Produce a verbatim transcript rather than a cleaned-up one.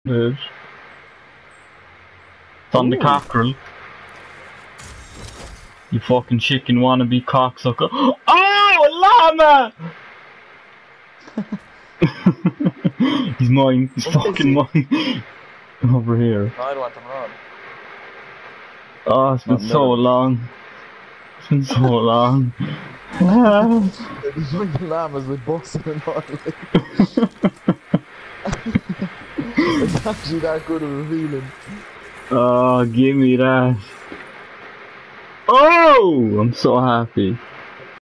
It's on the Ooh. cockerel. You fucking chicken wannabe cocksucker. Oh, llama! He's mine. He's What is fucking he? mine. Over here. I don't want them run. Oh, it's been Not so nervous. long. It's been so long. These fucking llamas with busting and all. Like. It's actually that good of a feeling. Oh, give me that. Oh, I'm so happy.